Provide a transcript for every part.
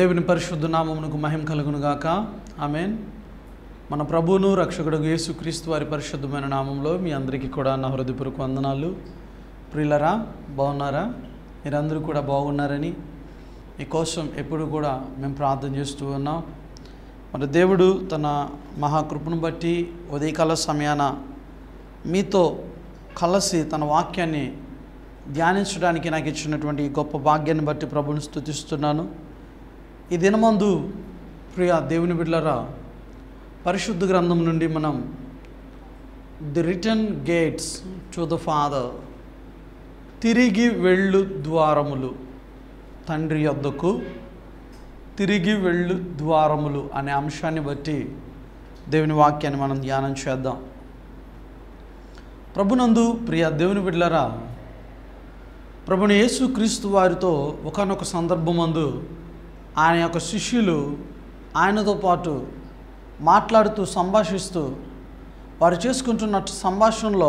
దేవుని పరిశుద్ధ నామమునకు మహిమ కలుగును గాక. ఆమేన్. మన ప్రభువును రక్షకుడు యేసుక్రీస్తు వారి పరిశుద్ధమైన నామంలో మీ అందరికీ కూడా నా హృదయపూర్వక వందనాలు. ప్రియులరా, బాగున్నారా? మీరందరూ కూడా బాగున్నారని మీకోసం ఎప్పుడు కూడా మేము ప్రార్థన చేస్తూ ఉన్నాం. మన దేవుడు తన మహాకృపను బట్టి ఉదయకాల సమయాన మీతో కలిసి తన వాక్యాన్ని ధ్యానించడానికి నాకు ఇచ్చినటువంటి గొప్ప భాగ్యాన్ని బట్టి ప్రభువుని స్తుతిస్తున్నాను. ఈ దినమందు ప్రియ దేవుని బిడ్డలారా, పరిశుద్ధ గ్రంథం నుండి మనం the return gates to the father, తిరిగి వెళ్ళు ద్వారములు, తండ్రి యొద్దకు తిరిగి వెళ్ళు ద్వారములు అనే అంశాన్ని బట్టి దేవుని వాక్యాన్ని మనం ధ్యానం చేద్దాం. ప్రభునందు ప్రియ దేవుని బిడ్డలారా, ప్రభుని యేసుక్రీస్తు వారితో ఒకానొక సందర్భమందు ఆయన యొక్క శిష్యులు ఆయనతో పాటు మాట్లాడుతూ సంభాషిస్తూ వారు చేసుకుంటున్న సంభాషణలో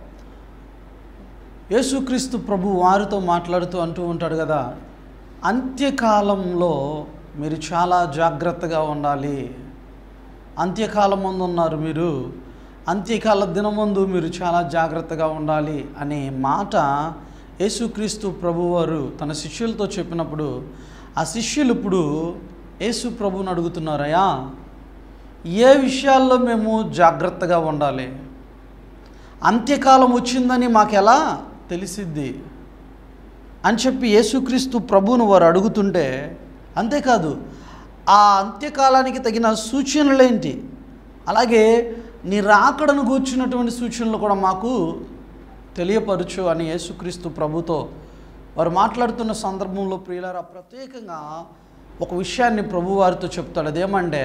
యేసుక్రీస్తు ప్రభు వారితో మాట్లాడుతూ అంటూ ఉంటాడు కదా, అంత్యకాలంలో మీరు చాలా జాగ్రత్తగా ఉండాలి. అంత్యకాలం ముందు ఉన్నారు మీరు, అంత్యకాల దినమందు మీరు చాలా జాగ్రత్తగా ఉండాలి అనే మాట యేసుక్రీస్తు ప్రభువారు తన శిష్యులతో చెప్పినప్పుడు ఆ శిష్యులు ఇప్పుడు యేసు ప్రభువుని అడుగుతున్నారయ్యా, ఏ విషయాల్లో మేము జాగ్రత్తగా ఉండాలి? అంత్యకాలం వచ్చిందని మాకెలా తెలిసిద్ది అని చెప్పి యేసుక్రీస్తు ప్రభువును వారు అడుగుతుంటే, అంతేకాదు ఆ అంత్యకాలానికి తగిన సూచనలేంటి, అలాగే నీ రాకడను కూర్చున్నటువంటి సూచనలు కూడా మాకు తెలియపరచు అని యేసుక్రీస్తు ప్రభుతో వారు మాట్లాడుతున్న సందర్భంలో ప్రియులారా, ప్రత్యేకంగా ఒక విషయాన్ని ప్రభువారితో చెప్తాడు. అదేమంటే,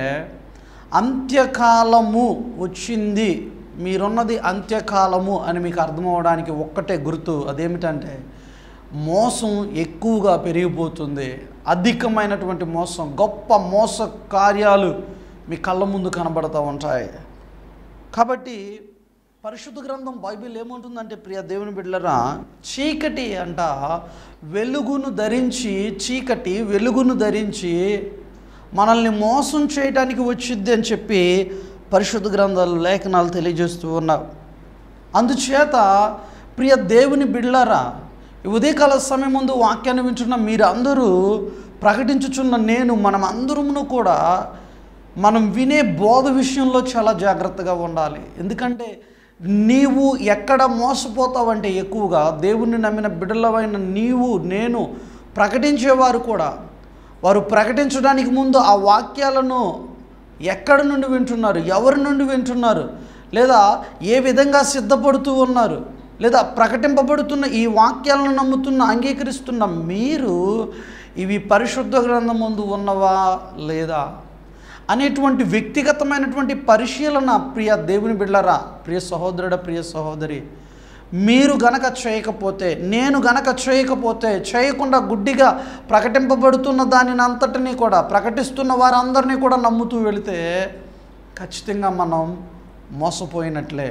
అంత్యకాలము వచ్చింది, మీరున్నది అంత్యకాలము అని మీకు అర్థమవడానికి ఒక్కటే గుర్తు. అదేమిటంటే, మోసం ఎక్కువగా పెరిగిపోతుంది, అధికమైనటువంటి మోసం, గొప్ప మోస కార్యాలు మీ కళ్ళ ముందు కనబడుతూ ఉంటాయి. కాబట్టి పరిశుద్ధ గ్రంథం బైబిల్ ఏముంటుందంటే, ప్రియ దేవుని బిడ్డలారా, చీకటి అంట వెలుగును ధరించి, చీకటి వెలుగును ధరించి మనల్ని మోసం చేయడానికి వచ్చిద్ది అని చెప్పి పరిశుద్ధ గ్రంథాలు లేఖనాలు తెలియజేస్తూ ఉన్నారు. అందుచేత ప్రియ దేవుని బిడ్డలారా, ఈ ఉదయకాల సమయం ముందు వాక్యాన్ని వింటున్న మీరు అందరూ ప్రకటించుచున్న నేను, మనం అందరమును కూడా మనం వినే బోధ విషయంలో చాలా జాగ్రత్తగా ఉండాలి. ఎందుకంటే నీవు ఎక్కడ మోసపోతావంటే, ఎక్కువగా దేవుణ్ణి నమ్మిన బిడ్డలవైన నీవు నేను ప్రకటించేవారు కూడా వారు ప్రకటించడానికి ముందు ఆ వాక్యాలను ఎక్కడి నుండి వింటున్నారు, ఎవరి నుండి వింటున్నారు, లేదా ఏ విధంగా సిద్ధపడుతూ ఉన్నారు, లేదా ప్రకటింపబడుతున్న ఈ వాక్యాలను నమ్ముతున్న అంగీకరిస్తున్న మీరు ఇవి పరిశుద్ధ గ్రంథం ముందు ఉన్నవా లేదా అనేటువంటి వ్యక్తిగతమైనటువంటి పరిశీలన ప్రియ దేవుని బిడ్డలారా, ప్రియ సహోదరుడ, ప్రియ సహోదరి, మీరు గనక చేయకపోతే, నేను గనక చేయకపోతే, చేయకుండా గుడ్డిగా ప్రకటింపబడుతున్న దానిని అంతటినీ కూడా, ప్రకటిస్తున్న వారందరినీ కూడా నమ్ముతూ వెళితే ఖచ్చితంగా మనం మోసపోయినట్లే.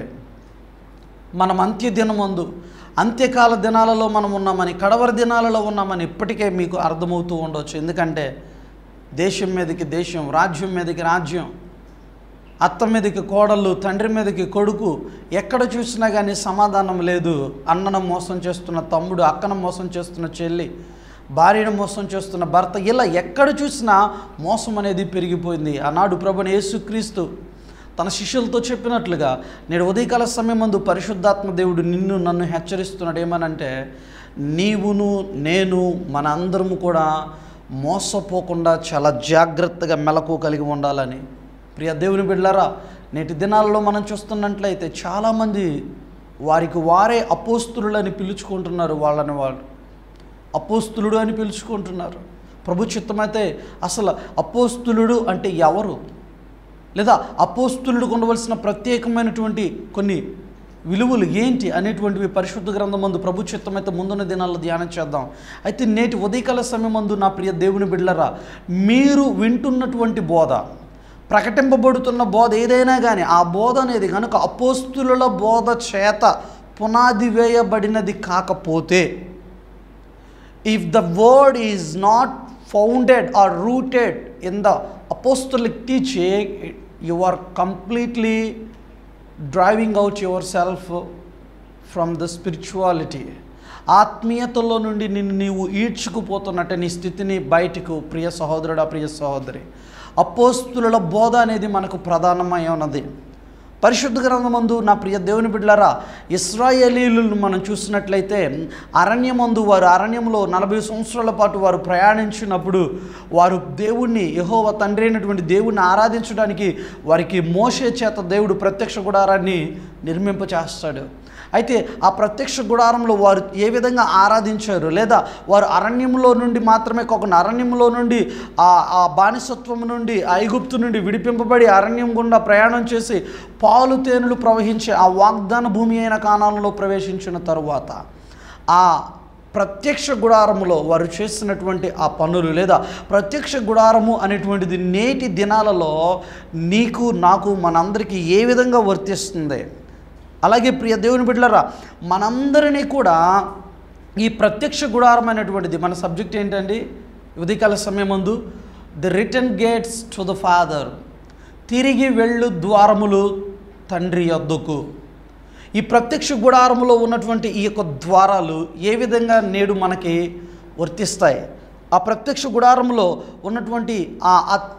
మనం అంత్యదినమందు, అంత్యకాల దినాలలో మనం ఉన్నామని, కడవరి దినాలలో ఉన్నామని ఇప్పటికే మీకు అర్థమవుతూ ఉండవచ్చు. ఎందుకంటే దేశం మీదకి దేశం, రాజ్యం మీదకి రాజ్యం, అత్త మీదకి కోడళ్ళు, తండ్రి మీదకి కొడుకు, ఎక్కడ చూసినా కానీ సమాధానం లేదు. అన్నను మోసం చేస్తున్న తమ్ముడు, అక్కను మోసం చేస్తున్న చెల్లి, భార్యను మోసం చేస్తున్న భర్త, ఇలా ఎక్కడ చూసినా మోసం అనేది పెరిగిపోయింది. ఆనాడు ప్రభుని యేసుక్రీస్తు తన శిష్యులతో చెప్పినట్లుగా నేడు ఉదయకాల సమయం ముందు పరిశుద్ధాత్మ దేవుడు నిన్ను నన్ను హెచ్చరిస్తున్నాడు. ఏమనంటే, నీవును నేను మన అందరము కూడా మోసపోకుండా చాలా జాగ్రత్తగా మెలకు కలిగి ఉండాలని. ప్రియ దేవుని బిడ్డలారా, నేటి దినాల్లో మనం చూస్తున్నట్లయితే చాలామంది వారికి వారే అపోస్తులులని పిలుచుకుంటున్నారు. వాళ్ళని వాళ్ళు అపోస్తులుడు అని పిలుచుకుంటున్నారు. ప్రభు చిత్తమైతే అసలు అపోస్తులుడు అంటే ఎవరు, లేదా అపోస్తులుడికి ఉండవలసిన ప్రత్యేకమైనటువంటి కొన్ని విలువలు ఏంటి అనేటువంటివి పరిశుద్ధ గ్రంథం మందు ప్రభు చిత్తమైతే ముందున్న దినాల్లో ధ్యానం చేద్దాం. అయితే నేటి ఉదయకాల సమయం మందు నా ప్రియ దేవుని బిడ్డలారా, మీరు వింటున్నటువంటి బోధ, ప్రకటింపబడుతున్న బోధ ఏదైనా కానీ ఆ బోధ అనేది కనుక అపోస్తుల బోధ చేత పునాది వేయబడినది కాకపోతే, if the word is not founded or rooted in the apostolic teaching, you are completely driving out yourself from the spirituality. ఆత్మీయతలో నుండి నిన్ను నీవు ఈడ్చుకుపోతున్నట్టే నీ స్థితిని బయటకు. ప్రియ సహోదరుడా, ప్రియ సహోదరి, అపోస్తుల బోధ అనేది మనకు ప్రధానమై ఉన్నది. పరిశుద్ధ గ్రంథమందు నా ప్రియ దేవుని బిడ్డలారా, ఇశ్రాయేలీయులను మనం చూసినట్లయితే అరణ్యమందు వారు అరణ్యంలో 40 సంవత్సరాల పాటు వారు ప్రయాణించినప్పుడు వారు దేవుణ్ణి, యెహోవా తండ్రి అయినటువంటి దేవుణ్ణి ఆరాధించడానికి వారికి మోషే చేత దేవుడు ప్రత్యక్ష గుడారాన్ని నిర్మింపచేస్తాడు. అయితే ఆ ప్రత్యక్ష గుడారంలో వారు ఏ విధంగా ఆరాధించారు, లేదా వారు అరణ్యంలో నుండి మాత్రమే కాకుండా అరణ్యంలో నుండి ఆ బానిసత్వం నుండి ఐగుప్తు నుండి విడిపింపబడి అరణ్యం గుండా ప్రయాణం చేసి పాలు తేనెలు ప్రవహించే ఆ వాగ్దాన భూమి అయిన కానానంలో ప్రవేశించిన తరువాత ఆ ప్రత్యక్ష గుడారములో వారు చేసినటువంటి ఆ పనులు, లేదా ప్రత్యక్ష గుడారము అనేటువంటిది నేటి దినాలలో నీకు నాకు మనందరికీ ఏ విధంగా వర్తిస్తుంది? అలాగే ప్రియ దేవుని బిడ్డలారా, మనందరినీ కూడా ఈ ప్రత్యక్ష గుడారం అనేటువంటిది, మన సబ్జెక్ట్ ఏంటండి ఉదయకాల సమయం ముందు, the return gates to the father, తిరిగి వెళ్ళు ద్వారములు తండ్రి యొద్దకు. ఈ ప్రత్యక్ష గుడారములో ఉన్నటువంటి ఈ యొక్క ద్వారాలు ఏ విధంగా నేడు మనకి వర్తిస్తాయి? ఆ ప్రత్యక్ష గుడారంలో ఉన్నటువంటి ఆ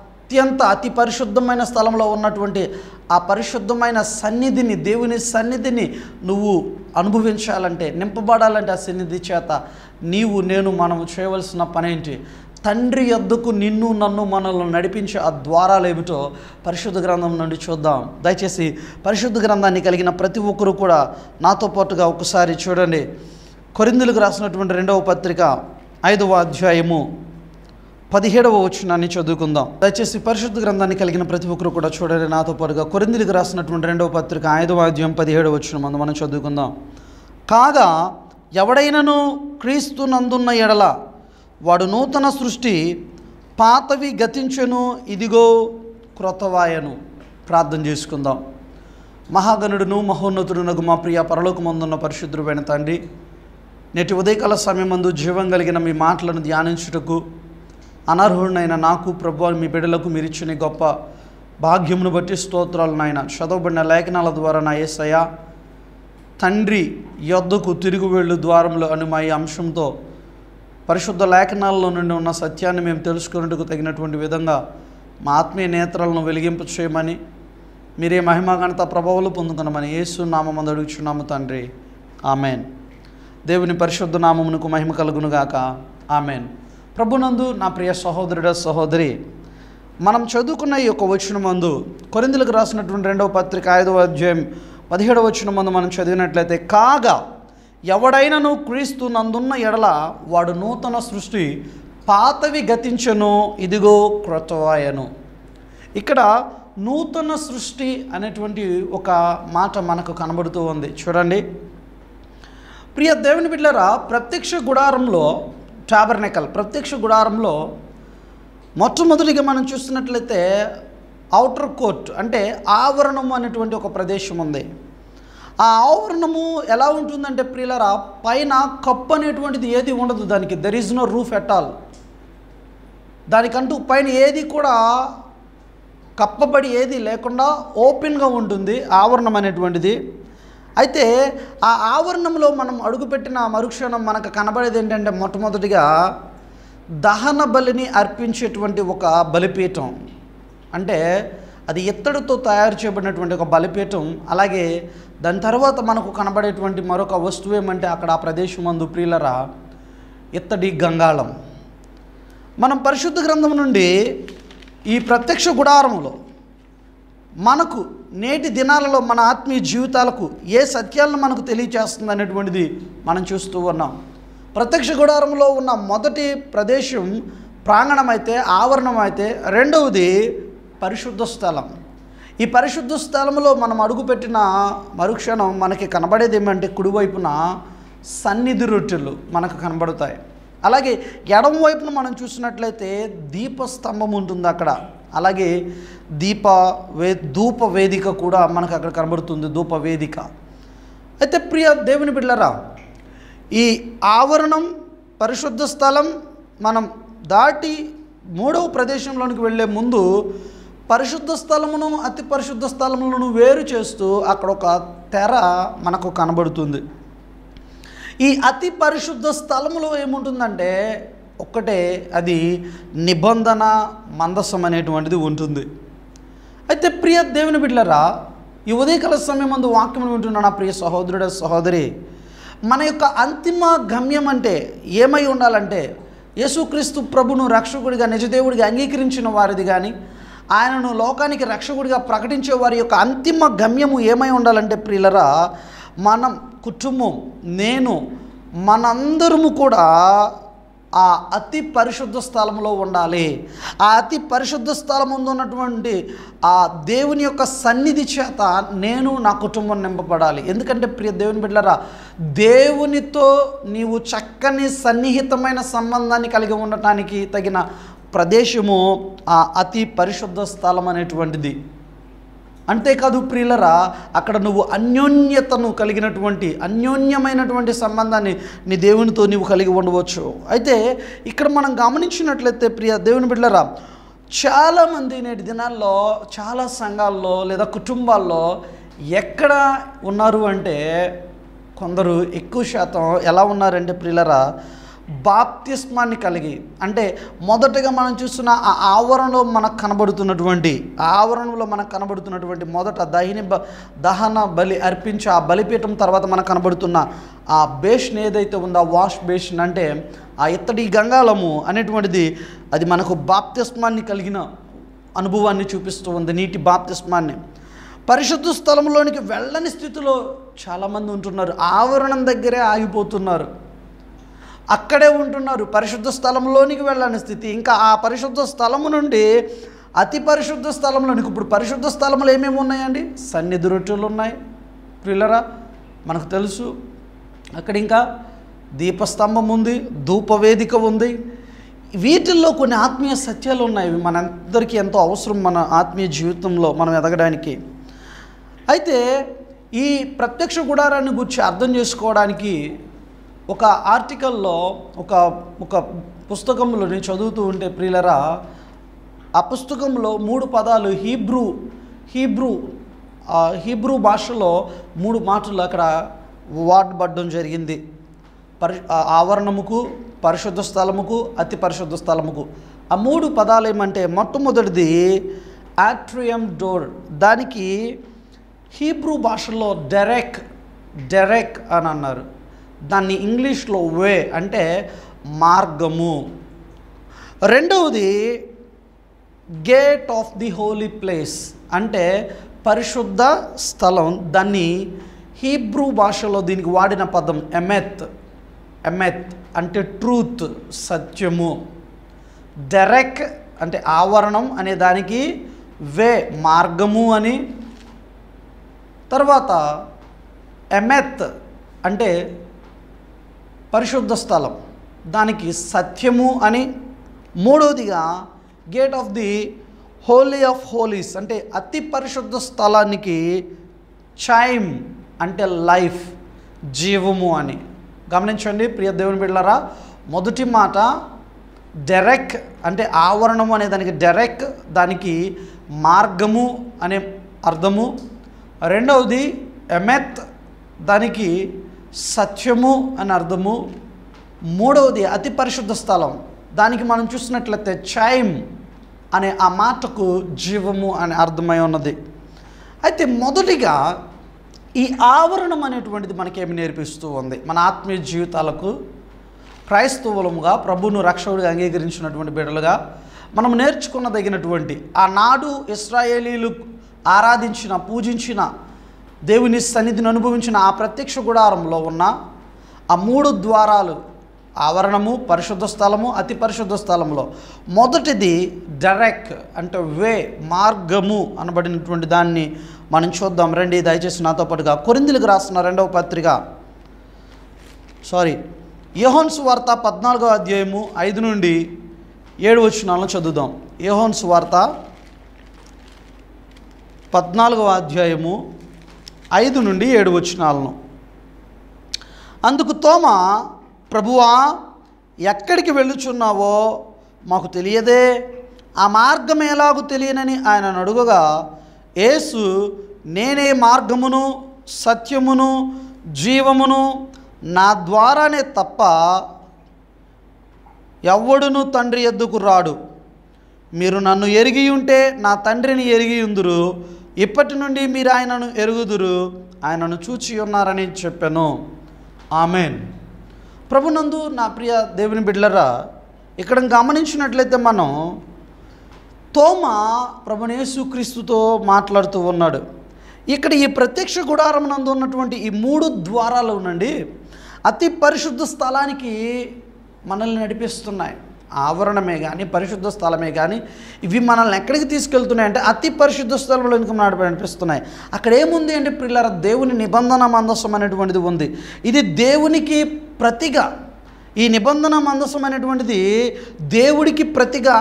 అతి పరిశుద్ధమైన స్థలంలో ఉన్నటువంటి ఆ పరిశుద్ధమైన సన్నిధిని, దేవుని సన్నిధిని నువ్వు అనుభవించాలంటే, నింపబడాలంటే ఆ సన్నిధి చేత మనము చేయవలసిన పని ఏంటి? తండ్రి యొద్దకు నిన్ను నన్ను మనల్ని నడిపించే ఆ ద్వారాలు ఏమిటో పరిశుద్ధ గ్రంథం నుండి చూద్దాం. దయచేసి పరిశుద్ధ గ్రంథాన్ని కలిగిన ప్రతి ఒక్కరూ కూడా నాతో పాటుగా ఒకసారి చూడండి. కొరింథీయులకు రాసినటువంటి 2వ పత్రిక 5వ అధ్యాయము 17వ వచనాన్ని చదువుకుందాం. దయచేసి పరిశుద్ధ గ్రంథాన్ని కలిగిన ప్రతి ఒక్కరు కూడా చూడండి నాతో పాటుగా. కొరింథీయులకు రాసినటువంటి 2వ పత్రిక 5వ అధ్యాయం 17వ వచనం మనం చదువుకుందాం. కాగా ఎవడైనను క్రీస్తు నందున్న ఎడల వాడు నూతన సృష్టి, పాతవి గతించెను, ఇదిగో క్రొత్తవాయను. ప్రార్థన చేసుకుందాం. మహాగణుడును మహోన్నతుడునగు మా ప్రియ పరలోకమందున్న పరిశుద్ధుడైన తండ్రి, నేటి ఉదయకాల సమయమందు జీవం కలిగిన మీ మాటలను ధ్యానించుటకు అనర్హుడినైనా నాకు ప్రభువా మీ బిడ్డలకు మీరు ఇచ్చిన గొప్ప భాగ్యమును బట్టి స్తోత్రాలు నాయన. చదవబడిన లేఖనాల ద్వారా నా యేసయ్య తండ్రి యొద్దకు తిరిగి వెళ్ళు ద్వారంలో అని మా ఈ అంశంతో పరిశుద్ధ లేఖనాల్లో నుండి ఉన్న సత్యాన్ని మేము తెలుసుకున్నట్టుకు తగినటువంటి విధంగా మా ఆత్మీయ నేత్రాలను వెలిగింపు చేయమని, మీరే మహిమాఘనత ప్రభావాలు పొందుకున్నామని యేసు నామమందు అడుగుచున్నాము తండ్రి, ఆమెన్. దేవుని పరిశుద్ధ నామమునకు మహిమ కలుగునుగాక, ఆమెన్. ప్రభునందు నా ప్రియ సహోదరుడ సహోదరి, మనం చదువుకున్న ఈ యొక్క వచనమందు కొరింథీయులకు రాసినటువంటి 2వ పత్రిక 5వ అధ్యాయం 17వ వచనమందు మనం చదివినట్లయితే, కాగా ఎవడైనను క్రీస్తు నందున్న ఎడల వాడు నూతన సృష్టి, పాతవి గతించెను, ఇదిగో క్రొత్తవాయను. ఇక్కడ నూతన సృష్టి అనేటువంటి ఒక మాట మనకు కనబడుతూ ఉంది. చూడండి ప్రియ దేవుని బిడ్డలారా, ప్రత్యక్ష గుడారంలో టాబర్నకల్, ప్రత్యక్ష గుడారంలో మొట్టమొదటిగా మనం చూస్తున్నట్లయితే ఔటర్ కోర్ట్ అంటే ఆవరణము అనేటువంటి ఒక ప్రదేశం ఉంది. ఆ ఆవరణము ఎలా ఉంటుందంటే ప్రియులారా, పైన కప్పు అనేటువంటిది ఏది ఉండదు, దానికి there is no roof at all. దానికంటూ పైన ఏది కూడా కప్పబడి ఏది లేకుండా ఓపెన్గా ఉంటుంది ఆవరణం అనేటువంటిది. అయితే ఆ ఆవరణంలో మనం అడుగుపెట్టిన మరుక్షణం మనకు కనబడేది ఏంటంటే, మొట్టమొదటిగా దహన బలిని అర్పించేటువంటి ఒక బలిపీఠం, అంటే అది ఇత్తడితో తయారు చేయబడినటువంటి ఒక బలిపీఠం. అలాగే దాని తర్వాత మనకు కనబడేటువంటి మరొక వస్తువు ఏమంటే అక్కడ ఆ ప్రదేశం మందు ప్రియులరా ఇత్తడి గంగాళం. మనం పరిశుద్ధ గ్రంథం నుండి ఈ ప్రత్యక్ష గుడారంలో మనకు నేటి దినాలలో మన ఆత్మీయ జీవితాలకు ఏ సత్యాలను మనకు తెలియచేస్తుంది అనేటువంటిది మనం చూస్తూ ఉన్నాం. ప్రత్యక్ష గుడారంలో ఉన్న మొదటి ప్రదేశం ప్రాంగణం అయితే, ఆవరణం అయితే, రెండవది పరిశుద్ధ స్థలం. ఈ పరిశుద్ధ స్థలంలో మనం అడుగుపెట్టిన మరుక్షణం మనకి కనబడేది ఏమంటే, కుడివైపున సన్నిధి రొట్టెలు మనకు కనబడతాయి. అలాగే ఎడమ వైపున మనం చూసినట్లయితే దీపస్తంభం ఉంటుంది అక్కడ. అలాగే ధూప వేదిక కూడా మనకు అక్కడ కనబడుతుంది, ధూప వేదిక. అయితే ప్రియ దేవుని బిడ్డలారా, ఈ ఆవరణం, పరిశుద్ధ స్థలం, మనం దాటి మూడవ ప్రదేశంలోనికి వెళ్ళే ముందు పరిశుద్ధ స్థలమును అతి పరిశుద్ధ స్థలములను వేరు చేస్తూ అక్కడ ఒక తెర మనకు కనబడుతుంది. ఈ అతి పరిశుద్ధ స్థలములో ఏముంటుందంటే ఒక్కటే, అది నిబంధన మందసం అనేటువంటిది ఉంటుంది. అయితే ప్రియ దేవుని బిడ్డలారా, ఈ ఉదయకాల సమయం ముందు వాక్యం వింటున్నా నా ప్రియ సహోదరుడ సహోదరి, మన యొక్క అంతిమ గమ్యం అంటే ఏమై ఉండాలంటే యేసుక్రీస్తు ప్రభును రక్షకుడిగా నిజదేవుడిగా అంగీకరించిన వారిది కానీ ఆయనను లోకానికి రక్షకుడిగా ప్రకటించే వారి యొక్క అంతిమ గమ్యము ఏమై ఉండాలంటే ప్రియులరా, మనం కుటుంబం, నేను, మనందరము కూడా ఆ అతి పరిశుద్ధ స్థలంలో ఉండాలి. ఆ అతి పరిశుద్ధ స్థలం ముందు ఉన్నటువంటి ఆ దేవుని యొక్క సన్నిధి చేత నేను నా కుటుంబం నింపబడాలి. ఎందుకంటే ప్రియ దేవుని బిడ్డలారా, దేవునితో నీవు చక్కని సన్నిహితమైన సంబంధాన్ని కలిగి ఉండటానికి తగిన ప్రదేశము ఆ అతి పరిశుద్ధ స్థలం అనేటువంటిది. అంతేకాదు ప్రియులరా, అక్కడ నువ్వు అన్యోన్యతను కలిగినటువంటి అన్యోన్యమైనటువంటి సంబంధాన్ని నీ దేవునితో నీవు కలిగి ఉండవచ్చు. అయితే ఇక్కడ మనం గమనించినట్లయితే ప్రియ దేవుని బిడ్డలారా, చాలామంది నేటి దినాల్లో చాలా సంఘాల్లో లేదా కుటుంబాల్లో ఎక్కడ ఉన్నారు అంటే కొందరు ఎక్కువ శాతం ఎలా ఉన్నారంటే ప్రియులరా, బాప్తిస్మాన్ని కలిగి, అంటే మొదటగా మనం చూస్తున్న ఆ ఆవరణలో మనకు కనబడుతున్నటువంటి మొదట దహన బలి అర్పించి ఆ బలిపీఠం తర్వాత మనకు కనబడుతున్న ఆ బేషన్ ఏదైతే ఉందో, ఆ వాష్ బేషన్ అంటే ఆ ఇత్తడి గంగాళము అనేటువంటిది, అది మనకు బాప్తిస్మాన్ని కలిగిన అనుభవాన్ని చూపిస్తూ ఉంది, నీటి బాప్తిస్మాన్ని. పరిశుద్ధ స్థలంలోనికి వెళ్ళని స్థితిలో చాలామంది ఉంటున్నారు, ఆవరణం దగ్గరే ఆగిపోతున్నారు, అక్కడే ఉంటున్నారు. పరిశుద్ధ స్థలంలోనికి వెళ్ళని స్థితి. ఇంకా ఆ పరిశుద్ధ స్థలము నుండి అతి పరిశుద్ధ స్థలంలోనికి, ఇప్పుడు పరిశుద్ధ స్థలంలో ఏమేమి ఉన్నాయండి? సన్నిధి రొట్టెలు ఉన్నాయి ప్రియులరా, మనకు తెలుసు. అక్కడ ఇంకా దీపస్తంభం ఉంది, ధూపవేదిక ఉంది. వీటిల్లో కొన్ని ఆత్మీయ సత్యాలు ఉన్నాయి, మనందరికీ ఎంతో అవసరం మన ఆత్మీయ జీవితంలో మనం ఎదగడానికి. అయితే ఈ ప్రత్యక్ష గుడారాన్ని గురించి అర్థం చేసుకోవడానికి ఒక ఆర్టికల్లో ఒక పుస్తకంలో నేను చదువుతూ ఉంటే ప్రియులరా, ఆ పుస్తకంలో 3 పదాలు హీబ్రూ భాషలో 3 మాటలు అక్కడ వాడబడడం జరిగింది. ఆవరణముకు, పరిశుద్ధ స్థలముకు, అతి పరిశుద్ధ స్థలముకు. ఆ 3 పదాలు ఏమంటే, మొట్టమొదటిది ఆట్రియం డోర్. దానికి హీబ్రూ భాషలో డెరెక్ అని అన్నారు. దాన్ని ఇంగ్లీష్లో వే అంటే మార్గము. రెండవది gate of the holy place అంటే పరిశుద్ధ స్థలం. దాన్ని హీబ్రూ భాషలో దీనికి వాడిన పదం ఎమెత్ అంటే ట్రూత్, సత్యము. డెరెక్ అంటే ఆవరణం అనే దానికి వే, మార్గము అని. తర్వాత ఎమెత్ అంటే పరిశుద్ధ స్థలం, దానికి సత్యము అని. మూడవదిగా gate of the holy of holies అంటే అతి పరిశుద్ధ స్థలానికి చైమ్ అంటే లైఫ్, జీవము అని. గమనించండి ప్రియ దేవుని బిడ్డలారా, మొదటి మాట డెరెక్ అంటే ఆవరణము అనే దానికి డెరెక్, దానికి మార్గము అనే అర్థము. రెండవది ఎమెత్, దానికి సత్యము అని అర్థము. మూడవది అతి పరిశుద్ధ స్థలం, దానికి మనం చూసినట్లయితే చైమ్ అనే ఆ మాటకు జీవము అనే అర్థమై ఉన్నది. అయితే మొదటిగా ఈ ఆవరణం అనేటువంటిది మనకేమి నేర్పిస్తూ ఉంది? మన ఆత్మీయ జీవితాలకు క్రైస్తవులముగా ప్రభువును రక్షకుడిగా అంగీకరించినటువంటి బిడ్డలుగా మనం నేర్చుకున్నదగినటువంటి, ఆనాడు ఇశ్రాయేలీలు ఆరాధించిన, పూజించిన, దేవుని సన్నిధిని అనుభవించిన ఆ ప్రత్యక్ష గుడారంలో ఉన్న ఆ 3 ద్వారాలు, ఆవరణము, పరిశుద్ధ స్థలము, అతి పరిశుద్ధ స్థలంలో మొదటిది డెరెక్ అంటే వే, మార్గము అనబడినటువంటి దాన్ని మనం చూద్దాం. రండి దయచేసి నాతో పాటుగా కొరింథీయులకు రాసిన 2వ పత్రిక, యోహాను సువార్త 14వ అధ్యాయము 5 నుండి 7 వచనాలను చదువుదాం. యోహాను సువార్త 14వ అధ్యాయము 5 నుండి 7 వచనాలను. అందుకు తోమా, ప్రభువా, ఎక్కడికి వెళ్ళుచున్నావో మాకు తెలియదే, ఆ మార్గం ఎలాగూ తెలియనని ఆయన అడుగగా, యేసు నేనే మార్గమును సత్యమును జీవమును, నా ద్వారానే తప్ప ఎవ్వడును తండ్రి యొద్దకు రాడు. మీరు నన్ను ఎరిగి ఉంటే నా తండ్రిని ఎరిగి ఉందురు, ఇప్పటి నుండి మీరు ఆయనను ఎరుగుదురు, ఆయనను చూచి ఉన్నారని చెప్పాను. ఆమెన్. ప్రభునందు నా ప్రియ దేవుని బిడ్డలారా, ఇక్కడ గమనించినట్లయితే మనం తోమ ప్రభువైన యేసుక్రీస్తుతో మాట్లాడుతూ ఉన్నాడు. ఇక్కడ ఈ ప్రత్యక్ష గుడారం నందు ఉన్నటువంటి ఈ 3 ద్వారాలు నుండి అతి పరిశుద్ధ స్థలానికి మనల్ని నడిపిస్తున్నాయి. ఆవరణమే కానీ పరిశుద్ధ స్థలమే కానీ ఇవి మనల్ని ఎక్కడికి తీసుకెళ్తున్నాయంటే అతి పరిశుద్ధ స్థలంలోనికి నడిపిస్తున్నాయి. అక్కడ ఏముంది అంటే ప్రియులారా, దేవుని నిబంధన మందసం అనేటువంటిది ఉంది. ఇది దేవునికి ప్రతిగా, ఈ నిబంధన మందసం అనేటువంటిది దేవుడికి ప్రతిగా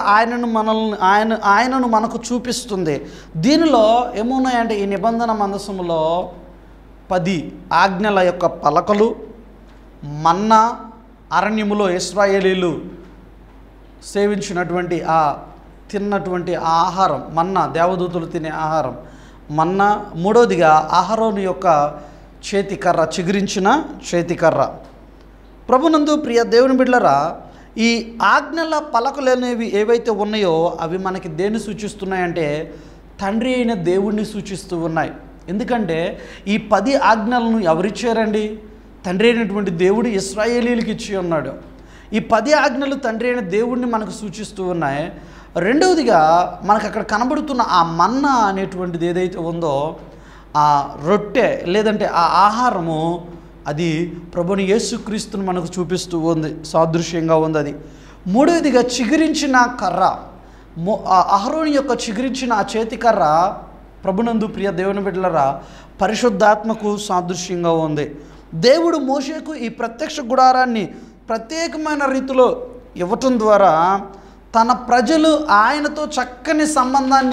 ఆయనను మనకు చూపిస్తుంది. దీనిలో ఏమున్నాయంటే ఈ నిబంధన మందసములో 10 ఆజ్ఞల యొక్క పలకలు, మన్నా, అరణ్యములో ఇశ్రాయేలీలు సేవించినటువంటి తిన్నటువంటి ఆహారం, మన్నా, దేవదూతలు తినే ఆహారం మన్నా. మూడవదిగా అహరోను యొక్క చేతికర్ర, చిగురించిన చేతికర్ర. ప్రభునందు ప్రియ దేవుని బిడ్డలారా, ఈ ఆజ్ఞల పలకలు అనేవి ఏవైతే ఉన్నాయో అవి మనకి దేన్ని సూచిస్తున్నాయంటే తండ్రి అయిన దేవుణ్ణి సూచిస్తూ ఉన్నాయి. ఎందుకంటే ఈ 10 ఆజ్ఞలను ఎవరిచ్చారండి? తండ్రి అయినటువంటి దేవుడు ఇశ్రాయేలీలకు ఇచ్చి ఉన్నాడు. ఈ 10 ఆజ్ఞలు తండ్రి అయిన దేవుడిని మనకు సూచిస్తూ ఉన్నాయి. రెండవదిగా మనకు అక్కడ కనబడుతున్న ఆ మన్నా అనేటువంటిది ఏదైతే ఉందో, ఆ రొట్టె లేదంటే ఆ ఆహారము, అది ప్రభువైన యేసుక్రీస్తుని మనకు చూపిస్తూ ఉంది, సాదృశ్యంగా ఉంది అది. మూడవదిగా చిగురించిన కర్ర, అహరోను యొక్క చిగురించిన ఆ చేతికర్ర ప్రభునందు ప్రియ దేవుని బిడ్డలారా పరిశుద్ధాత్మకు సాదృశ్యంగా ఉంది. దేవుడు మోషేకు ఈ ప్రత్యక్ష గుడారాన్ని ప్రత్యేకమైన రీతిలో ఇవ్వటం ద్వారా తన ప్రజలు ఆయనతో చక్కని సంబంధాన్ని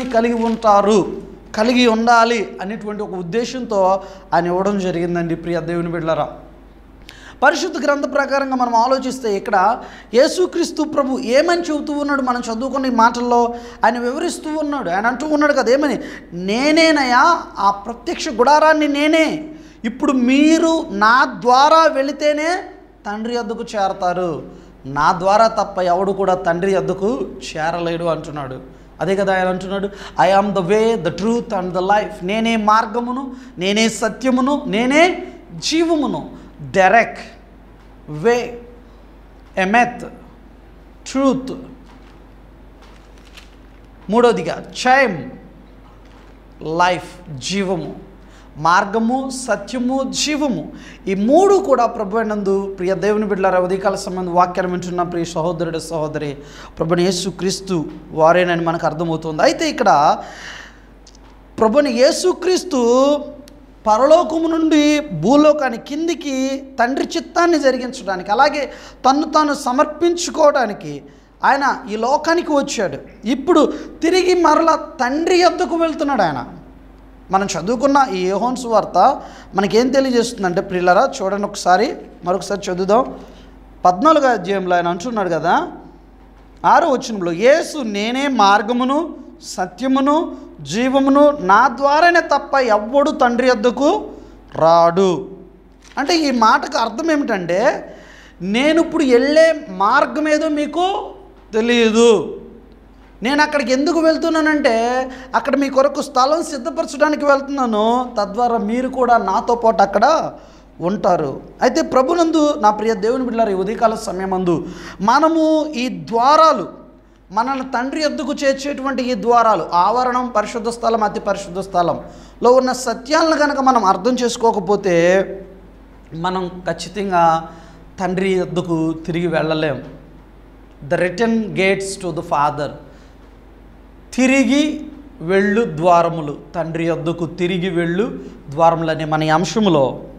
కలిగి ఉండాలి అనేటువంటి ఒక ఉద్దేశంతో ఆయన ఇవ్వడం జరిగిందండి. ప్రియ దేవుని బిడ్డలారా, పరిశుద్ధ గ్రంథ ప్రకారంగా మనం ఆలోచిస్తే ఇక్కడ యేసుక్రీస్తు ప్రభు ఏమని చెబుతూ ఉన్నాడు? మనం చదువుకున్న ఈ మాటల్లో ఆయన వివరిస్తూ ఉన్నాడు. ఆయన అంటూ ఉన్నాడు కదా, ఏమని? నేనేనయా ఆ ప్రత్యక్ష గుడారాన్ని నేనే. ఇప్పుడు మీరు నా ద్వారా వెళితేనే తండ్రి యొద్దకు చేరతారు. నా ద్వారా తప్ప ఎవడు కూడా తండ్రి యొద్దకు చేరలేడు అంటున్నాడు. అదే కదా ఆయన అంటున్నాడు, I am the way, the truth and the life. నేనే మార్గమును, నేనే సత్యమును, నేనే జీవమును. డెరెక్, వే, ఎమెత్, ట్రూత్. మూడోదిగా చైమ్, లైఫ్, జీవము. మార్గము, సత్యము, జీవము. ఈ 3 కూడా ప్రభువైనందు ప్రియ దేవుని బిడ్డలారా ఉదయకాల సంబంధం వాక్యాన్ని వింటున్న ప్రియ సహోదరుడు సహోదరి ప్రభువైన యేసుక్రీస్తు వారేనని మనకు అర్థమవుతుంది. అయితే ఇక్కడ ప్రభువైన యేసుక్రీస్తు పరలోకము నుండి భూలోకానికి కిందికి తండ్రి చిత్తాన్ని జరిగించడానికి, అలాగే తన్ను తాను సమర్పించుకోవడానికి ఆయన ఈ లోకానికి వచ్చాడు. ఇప్పుడు తిరిగి మరలా తండ్రి యొద్దకు వెళ్తున్నాడు ఆయన. మనం చదువుకున్న ఈ యోహాను సువార్త మనకేం తెలియజేస్తుందంటే ప్రియులారా, చూడండి మరొకసారి చదువుదాం. 14వ అధ్యాయంలో ఆయన అంటున్నాడు కదా, 6వ వచనంలో, యేసు నేనే మార్గమును సత్యమును జీవమును, నా ద్వారానే తప్ప ఎవ్వడు తండ్రి యొద్దకు రాడు. అంటే ఈ మాటకు అర్థం ఏమిటంటే, నేను ఇప్పుడు వెళ్ళే మార్గం ఏదో మీకు తెలియదు. నేను అక్కడికి ఎందుకు వెళ్తున్నానంటే అక్కడ మీ కొరకు స్థలం సిద్ధపరచడానికి వెళ్తున్నాను. తద్వారా మీరు కూడా నాతో పాటు అక్కడ ఉంటారు. అయితే ప్రభునందు నా ప్రియ దేవుని బిడ్డలారా, ఈ ఉదయకాల సమయమందు మనము ఈ ద్వారాలు, మనల్ని తండ్రి యొద్దకు చేర్చేటువంటి ఈ ద్వారాలు, ఆవరణం, పరిశుద్ధ స్థలం, అతి పరిశుద్ధ స్థలంలో ఉన్న సత్యాలను కనుక మనం అర్థం చేసుకోకపోతే మనం ఖచ్చితంగా తండ్రి యొద్దకు తిరిగి వెళ్ళలేం. The return gates to the father, తిరిగి వెళ్ళు ద్వారములు, తండ్రి యొద్దకు తిరిగి వెళ్ళు ద్వారములు అనే మన అంశంలో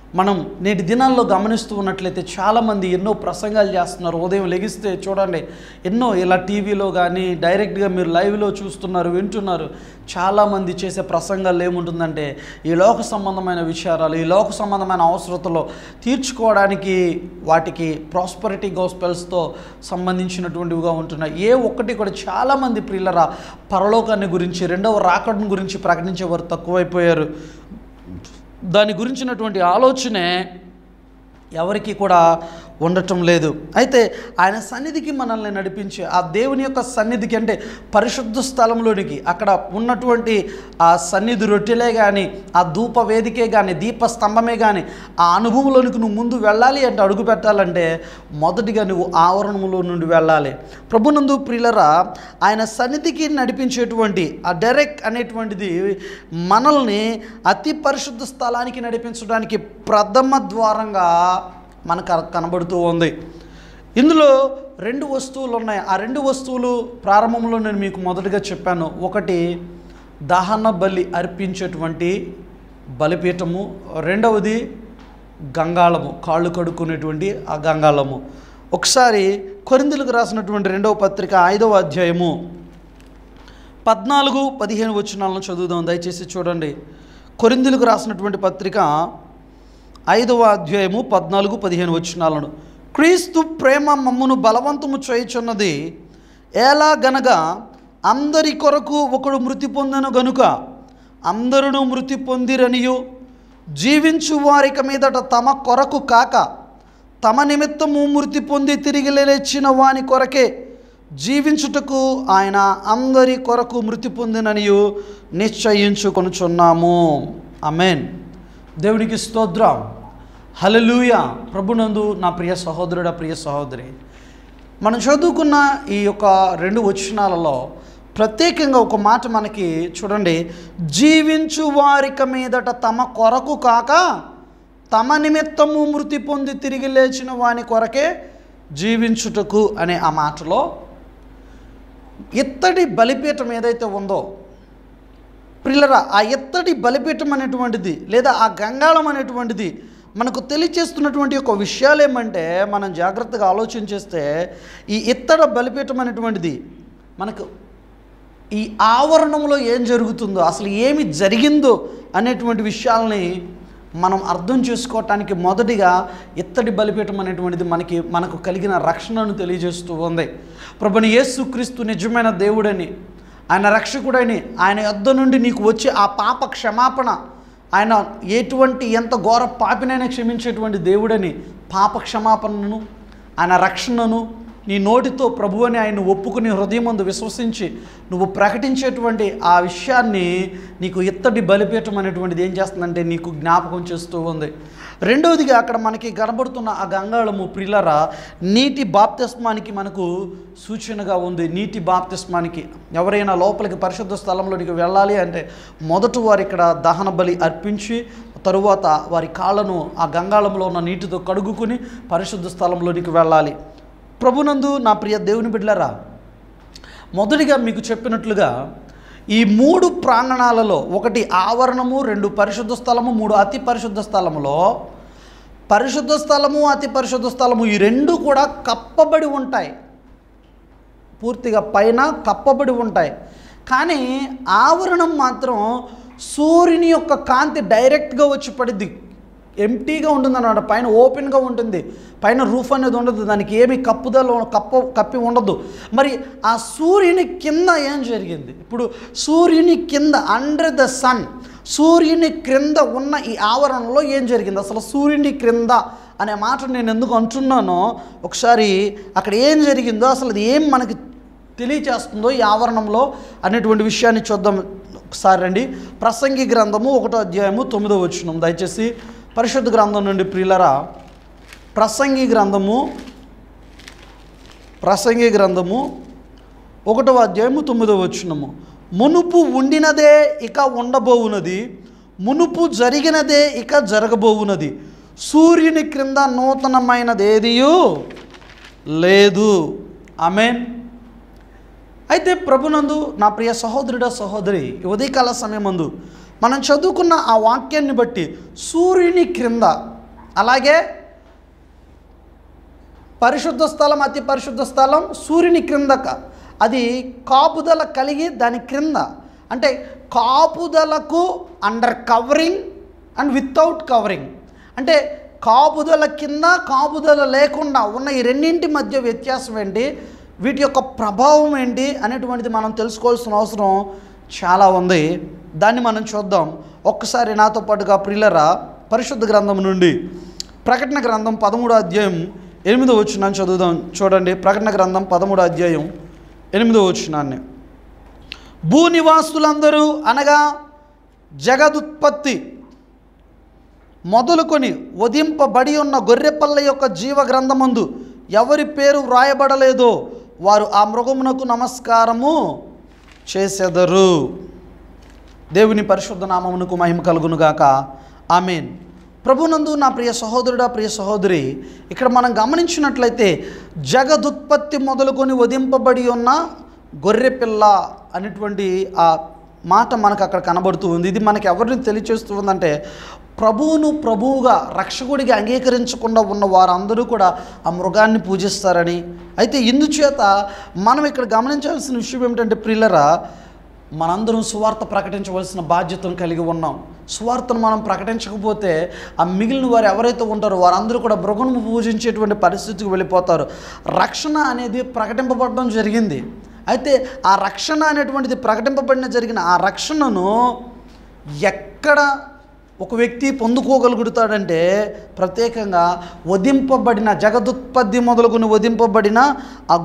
మనం నేటి దినాల్లో గమనిస్తూ ఉన్నట్లయితే చాలామంది ఎన్నో ప్రసంగాలు చేస్తున్నారు. ఉదయం లెగిస్తే చూడండి, ఎన్నో ఇలా టీవీలో కానీ డైరెక్ట్గా మీరు లైవ్లో చూస్తున్నారు, వింటున్నారు. చాలామంది చేసే ప్రసంగాలు ఏముంటుందంటే ఈ లోక సంబంధమైన విచారాలు, ఈ లోక సంబంధమైన అవసరతలు తీర్చుకోవడానికి వాటికి ప్రాస్పరిటీ గాస్పెల్స్తో సంబంధించినటువంటివిగా ఉంటున్నాయి. ఏ ఒక్కటి కూడా చాలామంది ప్రియులరా పరలోకాన్ని గురించి, రెండవ రాకడను గురించి ప్రకటించేవారు తక్కువైపోయారు. దాని గురించినటువంటి ఆలోచనే ఎవరికి కూడా ఉండటం లేదు. అయితే ఆయన సన్నిధికి మనల్ని నడిపించి ఆ దేవుని యొక్క సన్నిధికి అంటే పరిశుద్ధ స్థలంలోనికి, అక్కడ ఉన్నటువంటి ఆ సన్నిధి రొట్టెలే కానీ, ఆ ధూప వేదికే కానీ, దీపస్తంభమే కానీ, ఆ అనుభవంలోనికి నువ్వు ముందు వెళ్ళాలి అంటే, అడుగు పెట్టాలంటే మొదటిగా నువ్వు ఆవరణంలో నుండి వెళ్ళాలి. ప్రభునందు ప్రియులరా, ఆయన సన్నిధికి నడిపించేటువంటి ఆ డైరెక్ట్ అనేటువంటిది మనల్ని అతి పరిశుద్ధ స్థలానికి నడిపించడానికి ప్రథమ ద్వారంగా మనకు కనబడుతూ ఉంది. ఇందులో 2 వస్తువులు ఉన్నాయి. ఆ 2 వస్తువులు ప్రారంభంలో నేను మీకు మొదటగా చెప్పాను. ఒకటి దహన బలి అర్పించేటువంటి బలిపీఠము, రెండవది గంగాళము, కాళ్ళు కడుక్కునేటువంటి ఆ గంగాళము. ఒకసారి కొరింథీయులకు రాసినటువంటి 2వ పత్రిక 5వ అధ్యాయము 14-15 వచనాలను చదువుదాం. దయచేసి చూడండి. కొరింథీయులకు రాసినటువంటి పత్రిక 5వ అధ్యాయము 14-15 వచనాలను. క్రీస్తు ప్రేమ మమ్మును బలవంతము చేయుచున్నది, ఎలాగనగా అందరి కొరకు ఒకడు మృతి పొందెను గనుక అందరూ మృతి పొందిరనియు, జీవించు వారిక మీదట తమ కొరకు కాక తమ నిమిత్తము మృతి పొంది తిరిగి లేచిన వాని కొరకే జీవించుటకు ఆయన అందరి కొరకు మృతి పొందిననియు నిశ్చయించుకొనుచున్నాము. ఆమేన్. దేవునికి స్తోత్రం. హల్లెలూయా. ప్రభునందు నా ప్రియ సహోదరుడా, ప్రియ సహోదరి, మనం చదువుకున్న ఈ యొక్క 2 వచనాలలో ప్రత్యేకంగా ఒక మాట మనకి చూడండి, జీవించు వారిక మీదట తమ కొరకు కాక తమ నిమిత్తము మృతి పొంది తిరిగి లేచిన వాని కొరకే జీవించుటకు అనే ఆ మాటలో ఇత్తడి బలిపీఠం ఏదైతే ఉందో ప్రియులరా, ఆ ఇత్తడి బలిపీఠం అనేటువంటిది లేదా ఆ గంగాళం అనేటువంటిది మనకు తెలియచేస్తున్నటువంటి ఒక విషయాలు ఏమంటే, మనం జాగ్రత్తగా ఆలోచన చేస్తే ఈ ఇత్తడి బలిపీఠం అనేటువంటిది మనకు ఈ ఆవరణంలో ఏం జరుగుతుందో, అసలు ఏమి జరిగిందో అనేటువంటి విషయాల్ని మనం అర్థం చేసుకోవటానికి మొదటిగా ఇత్తడి బలిపీఠం అనేటువంటిది మనకు కలిగిన రక్షణను తెలియజేస్తూ ఉంది. ప్రభుని యేసుక్రీస్తు నిజమైన దేవుడని, ఆయన రక్షకుడని, ఆయన యొద్ద నుండి నీకు వచ్చే ఆ పాప క్షమాపణ, ఆయన ఎంత ఘోర పాపినైనా క్షమించేటువంటి దేవుడని, పాప క్షమాపణను, ఆయన రక్షణను నీ నోటితో ప్రభు అని ఆయన ఒప్పుకుని హృదయమందు విశ్వసించి నువ్వు ప్రకటించేటువంటి ఆ విషయాన్ని నీకు ఇత్తడి బలిపీఠం అనేటువంటిది ఏం చేస్తుందంటే నీకు జ్ఞాపకం చేస్తూ ఉంది. రెండవదిగా అక్కడ మనకి కనబడుతున్న ఆ గంగాళము ప్రియులరా నీటి బాప్తిస్మానికి మనకు సూచనగా ఉంది. నీటి బాప్తిస్మానికి ఎవరైనా లోపలికి పరిశుద్ధ స్థలంలోనికి వెళ్ళాలి అంటే మొదట వారు ఇక్కడ దహన బలి అర్పించి తరువాత వారి కాళ్ళను ఆ గంగాళంలో ఉన్న నీటితో కడుగుకుని పరిశుద్ధ స్థలంలోనికి వెళ్ళాలి. ప్రభునందు నా ప్రియ దేవుని బిడ్డలారా, మొదటిగా మీకు చెప్పినట్లుగా ఈ 3 ప్రాంగణాలలో, ఒకటి ఆవరణము, 2 పరిశుద్ధ స్థలము, 3 అతి పరిశుద్ధ స్థలములో, పరిశుద్ధ స్థలము అతి పరిశుద్ధ స్థలము ఈ 2 కూడా కప్పబడి ఉంటాయి, పూర్తిగా పైన కప్పబడి ఉంటాయి. కానీ ఆవరణం మాత్రం సూర్యుని యొక్క కాంతి డైరెక్ట్గా వచ్చి పడిద్ది, ఎంటీగా ఉంటుంది అన్నమాట. పైన ఓపెన్గా ఉంటుంది, పైన రూఫ్ అనేది ఉండదు, దానికి ఏమి కప్పి ఉండదు. మరి ఆ సూర్యుని కింద ఏం జరిగింది? ఇప్పుడు సూర్యుని కింద అండర్ ద సన్, సూర్యుని క్రింద ఉన్న ఈ ఆవరణలో ఏం జరిగింది? అసలు సూర్యుని క్రింద అనే మాట నేను ఎందుకు అంటున్నానో ఒకసారి అక్కడ ఏం జరిగిందో, అసలు అది ఏం మనకి తెలియచేస్తుందో ఈ ఆవరణంలో అనేటువంటి విషయాన్ని చూద్దాం. ఒకసారి రండి. ప్రసంగి గ్రంథము 1వ అధ్యాయము 9వ వచనం. దయచేసి పరిశుద్ధ గ్రంథం నుండి ప్రియులరా, ప్రసంగి గ్రంథము 1వ అధ్యాయము 9వ వచనము. మునుపు ఉండినదే ఇక ఉండబోవునది, మునుపు జరిగినదే ఇక జరగబోవునది, సూర్యుని క్రింద నూతనమైనదేదియూ లేదు. ఆమేన్. అయితే ప్రభునందు నా ప్రియ సహోదరుడా సహోదరి, ఉదయకాల సమయమందు మనం చదువుకున్న ఆ వాక్యాన్ని బట్టి సూర్యుని క్రింద అలాగే పరిశుద్ధ స్థలం, అతి పరిశుద్ధ స్థలం సూర్యుని క్రిందక, అది కాపుదల కలిగి దాని క్రింద, అంటే కాపుదలకు under covering and without covering, అంటే కాపుదల కింద కాపుదల లేకుండా ఉన్న ఈ రెండింటి మధ్య వ్యత్యాసం ఏంటి, వీటి యొక్క ప్రభావం ఏంటి అనేటువంటిది మనం తెలుసుకోవాల్సిన అవసరం చాలా ఉంది. దాన్ని మనం చూద్దాం. ఒక్కసారి నాతో పాటుగా ప్రియులరా పరిశుద్ధ గ్రంథం నుండి ప్రకటన గ్రంథం 13వ అధ్యాయం 8వ వచనాన్ని చదువుదాం. చూడండి, ప్రకటన గ్రంథం 13వ అధ్యాయం 8వ వచనాన్ని. భూనివాసులందరూ అనగా జగదుత్పత్తి మొదలుకొని వధింపబడి ఉన్న గొర్రెపిల్ల యొక్క జీవ గ్రంథమందు ఎవరి పేరు వ్రాయబడలేదో వారు ఆ మృగమునకు నమస్కారము చేసెదరు. దేవుని పరిశుద్ధ నామమునకు మహిమ కలుగునుగాక. ఆమేన్. ప్రభునందు నా ప్రియ సహోదరుడా, ప్రియ సహోదరి, ఇక్కడ మనం గమనించినట్లయితే జగదుత్పత్తి మొదలుకొని వధింపబడి ఉన్న గొర్రెపిల్ల అనేటువంటి ఆ మాట మనకు అక్కడ కనబడుతూ ఉంది. ఇది మనకి ఎవరిని తెలియచేస్తూ ఉందంటే, ప్రభువును ప్రభువుగా రక్షకుడిగా అంగీకరించకుండా ఉన్న వారందరూ కూడా ఆ మృగాన్ని పూజిస్తారని. అయితే ఇందుచేత మనం ఇక్కడ గమనించాల్సిన విషయం ఏమిటంటే ప్రియులరా, మనందరం సువార్త ప్రకటించవలసిన బాధ్యతను కలిగి ఉన్నాం. సువార్తను మనం ప్రకటించకపోతే ఆ మిగిలిన వారు ఎవరైతే ఉంటారో వారందరూ కూడా మృగను పూజించేటువంటి పరిస్థితికి వెళ్ళిపోతారు. రక్షణ అనేది ప్రకటింపబడడం జరిగింది. అయితే ఆ రక్షణ అనేటువంటిది జరిగిన ఆ రక్షణను ఎక్కడ ఒక వ్యక్తి పొందుకోగలుగుతాడంటే, ప్రత్యేకంగా వధింపబడిన జగదుత్పత్తి మొదలుకొని వధింపబడిన ఆ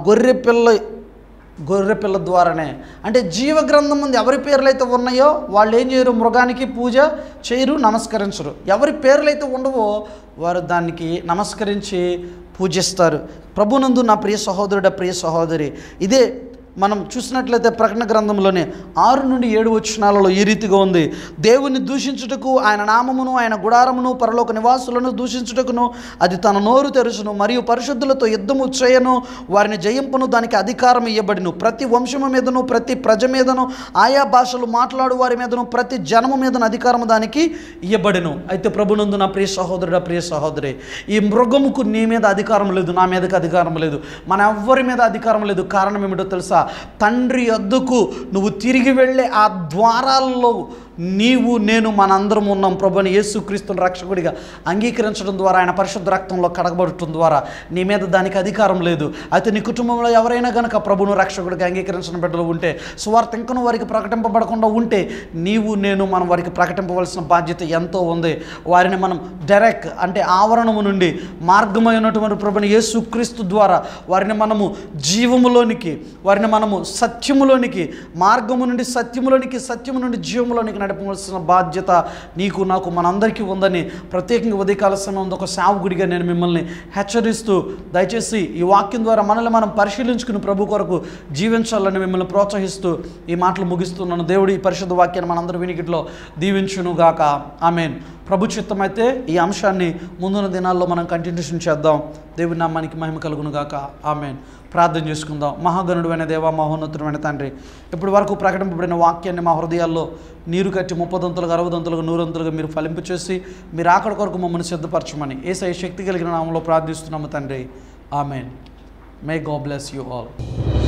గొర్రెపిల్ల ద్వారానే. అంటే జీవగ్రంథం ముందు ఎవరి పేర్లైతే ఉన్నాయో వాళ్ళు ఏం చేయరు, మృగానికి పూజ చేయరు, నమస్కరించరు. ఎవరి పేర్లైతే ఉండవో వారు దానికి నమస్కరించి పూజిస్తారు. ప్రభునందు నా ప్రియ సహోదరుడా, ప్రియ సహోదరి, ఇదే మనం చూసినట్లయితే ప్రకటన గ్రంథంలోనే 6 నుండి 7 వచనాలలో ఈ రీతిగా ఉంది. దేవుని దూషించుటకు, ఆయన నామమును, ఆయన గుడారమును, పరలోక నివాసులను దూషించుటకును అది తన నోరు తెరుచును, మరియు పరిశుద్ధులతో యుద్ధము చేయను, వారిని జయింపును, దానికి అధికారం ఇవ్వబడిను. ప్రతి వంశము మీదను, ప్రతి ప్రజ మీదను, ఆయా భాషలు మాట్లాడు వారి మీదను, ప్రతి జనము మీదను అధికారము దానికి ఇవ్వబడిను. అయితే ప్రభునందు నా ప్రియ సహోదరుడా, ప్రియ సహోదరి, ఈ మృగముకు నీ మీద అధికారం లేదు, నా మీదకి అధికారం లేదు, మన ఎవ్వరి మీద అధికారం లేదు. కారణం ఏమిటో తెలుసా? తండ్రి యొద్దకు నువ్వు తిరిగి వెళ్ళే ఆ ద్వారాల్లో నీవు నేను మనందరం ఉన్నాం. ప్రభుని యేసుక్రీస్తుని రక్షకుడిగా అంగీకరించడం ద్వారా, ఆయన పరిశుద్ధ రక్తంలో కడగబడటం ద్వారా నీ మీద దానికి అధికారం లేదు. అయితే నీ కుటుంబంలో ఎవరైనా కనుక ప్రభును రక్షకుడిగా అంగీకరించిన బిడ్డలు ఉంటే, సువార్త ఇంకను వారికి ప్రకటింపబడకుండా ఉంటే, నీవు నేను మనం వారికి ప్రకటింపవలసిన బాధ్యత ఎంతో ఉంది. వారిని మనం డైరెక్ట్ అంటే ఆవరణము నుండి మార్గమైనటువంటి ప్రభుని యేసుక్రీస్తు ద్వారా వారిని మనము జీవములోనికి, వారిని మనము సత్యములోనికి, మార్గము నుండి సత్యములోనికి, సత్యము నుండి జీవములోనికి నడపవలసిన బాధ్యత నీకు నాకు మనందరికీ ఉందని ప్రత్యేకంగా ఉదయకాల సమయంలో ఒక సేవకుడిగా నేను మిమ్మల్ని హెచ్చరిస్తూ, దయచేసి ఈ వాక్యం ద్వారా మనల్ని మనం పరిశీలించుకుని ప్రభు కొరకు జీవించాలని మిమ్మల్ని ప్రోత్సహిస్తూ ఈ మాటలు ముగిస్తున్నాను. దేవుడు ఈ పరిశుద్ధ వాక్యాన్ని మనందరి వినికిడిలో దీవించునుగాక. ఆమేన్. ప్రభు చిత్తమైతే ఈ అంశాన్ని ముందున్న దినాల్లో మనం కంటిన్యూషన్ చేద్దాం. దేవుని నామానికి మహిమ కలుగునుగాక. ఆమేన్. ప్రార్థన చేసుకుందాం. మహాగణుడైన దేవ, మహోన్నతుడైన తండ్రి, ఇప్పటి వరకు ప్రకటింపబడిన వాక్యాన్ని మా హృదయాల్లో నీరు కట్టి 30 దంతులుగా 60 దంతులుగా 100 దంతులుగా మీరు ఫలింపు చేసి మీరు ఆకడి కొరకు మమ్మల్ని సిద్ధపరచమని యేసయ్య శక్తి కలిగిన నామములో ప్రార్థిస్తున్నాము తండ్రి. ఆమేన్. May God bless you all.